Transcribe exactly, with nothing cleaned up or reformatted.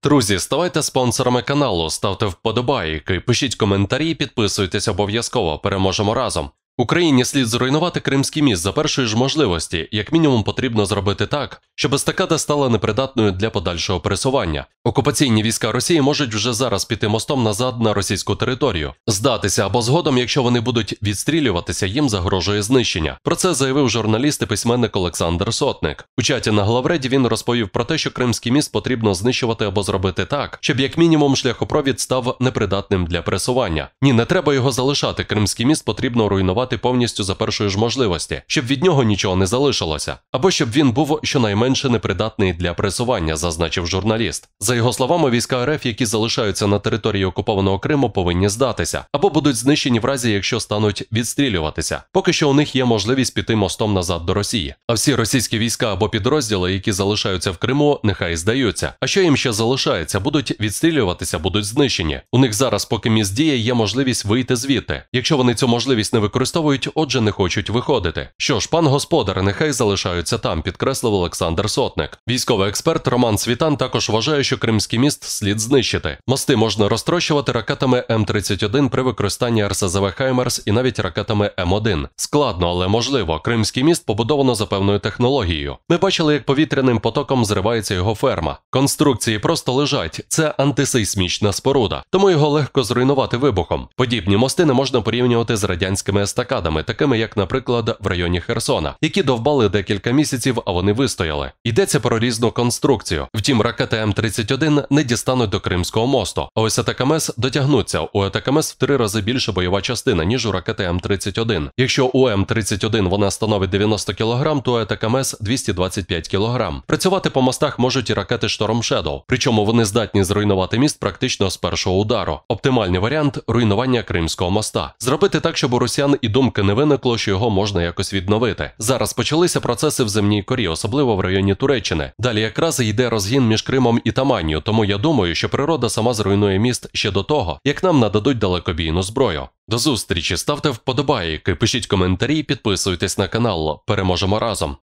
Друзі, ставайте спонсорами каналу, ставте вподобайки, пишіть коментарі, підписуйтесь обов'язково, переможемо разом. Україні слід зруйнувати Кримський міст за першої ж можливості, як мінімум потрібно зробити так, щоб естакада стала непридатною для подальшого пересування. Окупаційні війська Росії можуть вже зараз піти мостом назад на російську територію, здатися або згодом, якщо вони будуть відстрілюватися, їм загрожує знищення. Про це заявив журналіст і письменник Олександр Сотник. У чаті на Главреді він розповів про те, що Кримський міст потрібно знищувати або зробити так, щоб як мінімум шляхопровід став непридатним для пересування. Ні, не треба його залишати, Кримський міст потрібно руйнувати повністю за першої ж можливості, щоб від нього нічого не залишилося. Або щоб він був щонайменше непридатний для пересування, зазначив журналіст. За його словами, війська РФ, які залишаються на території окупованого Криму, повинні здатися, або будуть знищені в разі, якщо стануть відстрілюватися. Поки що у них є можливість піти мостом назад до Росії. А всі російські війська або підрозділи, які залишаються в Криму, нехай здаються. А що їм ще залишається? Будуть відстрілюватися, будуть знищені. У них зараз, поки міст діє, є можливість вийти звідти. Якщо вони цю можливість не використовують, отже не хочуть виходити. Що ж, пан господар, нехай залишаються там, підкреслив Олександр Сотник. Військовий експерт Роман Світан також вважає, що Кримський міст слід знищити. Мости можна розтрощувати ракетами М тридцять один при використанні Р С З В «Хаймерс» і навіть ракетами М один. Складно, але можливо. Кримський міст побудовано за певною технологією. Ми бачили, як повітряним потоком зривається його ферма. Конструкції просто лежать. Це антисейсмічна споруда. Тому його легко зруйнувати вибухом. Подібні мости не можна порівнювати з радянськими естакадами, такими як, наприклад, в районі Херсона, які довбали декілька місяців, а вони вистояли. Йдеться про різну конструкцію. Втім, ракети М тридцять один не дістануть до Кримського мосту, а ось А Т К М С дотягнуться. У А Т К М С в три рази більша бойова частина, ніж у ракети М тридцять один. Якщо у М тридцять один вона становить дев'яносто кілограм, то у А Т К М С двісті двадцять п'ять кілограм. Працювати по мостах можуть і ракети Storm Shadow, причому вони здатні зруйнувати міст практично з першого удару. Оптимальний варіант – руйнування Кримського моста. Зробити так, щоб у росіян і думки не виникло, що його можна якось відновити. Зараз почалися процеси в земній корі, особливо в районі Туреччини. Далі якраз йде розгін між Кримом і Таманію, тому я думаю, що природа сама зруйнує міст ще до того, як нам нададуть далекобійну зброю. До зустрічі, ставте вподобайки, пишіть коментарі, підписуйтесь на канал. Переможемо разом!